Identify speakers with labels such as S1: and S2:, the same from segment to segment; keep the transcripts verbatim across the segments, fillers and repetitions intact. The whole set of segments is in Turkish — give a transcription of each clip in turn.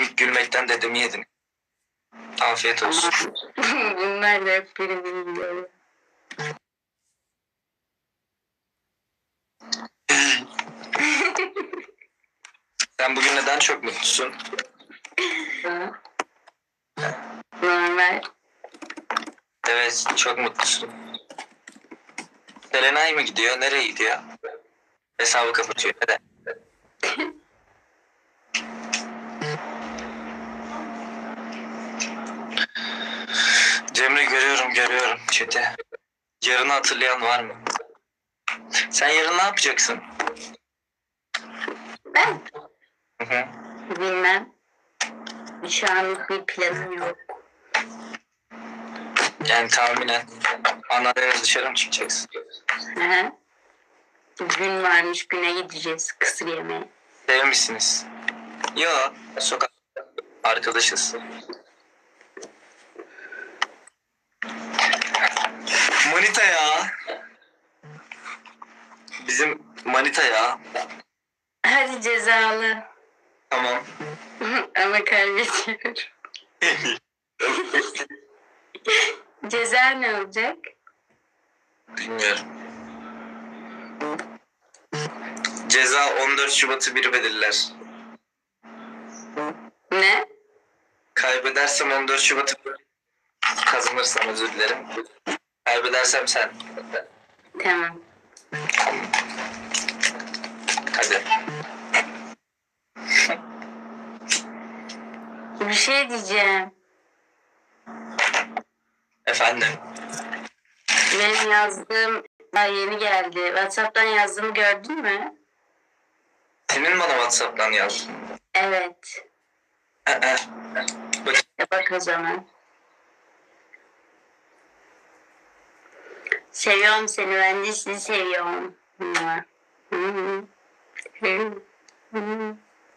S1: komik gülmekten dedemi yedin. Afiyet olsun.
S2: Bunlar da hep biri biliyor.
S1: Sen bugün neden çok mutlusun?
S2: Normal.
S1: Evet, çok mutlusun. Serenay mı gidiyor? Nereye gidiyor? Hesabı kapatıyor. Neden? Cemre görüyorum görüyorum çete. Yarını hatırlayan var mı? Sen yarın ne yapacaksın?
S2: Ben
S1: Hı hı.
S2: bilmem. Şu anlık bir planım yok.
S1: Yani tahminen anneannenle dışarı mı çıkacaksın?
S2: Hı hı. Gün varmış, güne gideceğiz kısır yemeğe.
S1: Sevmişsiniz. Yo, sokak arkadaşız. Manita ya. Bizim manita ya.
S2: Hadi cezalı.
S1: Tamam.
S2: Ama kaybediyorum. Ceza ne olacak?
S1: Bilmiyorum. Ceza on dört Şubat'ı bir belirler.
S2: Ne?
S1: Kaybedersem on dört Şubat'ı, kazanırsam özür dilerim. Kaybedersem sen.
S2: Tamam.
S1: Hadi.
S2: Bir şey diyeceğim.
S1: Efendim.
S2: Benim yazdığım daha yeni geldi. WhatsApp'tan yazdığımı gördün mü?
S1: Senin bana WhatsApp'tan yazdın.
S2: Evet.
S1: Bak.
S2: Ya bak o zaman. Seviyorum seni, ben de sizi seviyorum. Hı hı. Hı hı.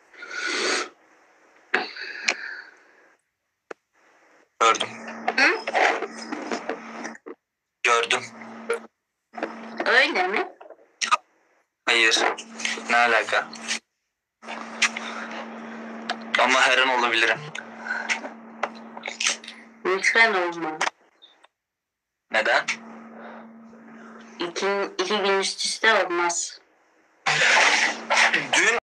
S1: Gördüm.
S2: Hı?
S1: Gördüm.
S2: Öyle mi?
S1: Hayır. Ne alaka? Ama her an olabilirim.
S2: Lütfen olma.
S1: Neden?
S2: İki, iki gün üst üste olmaz.
S1: Dün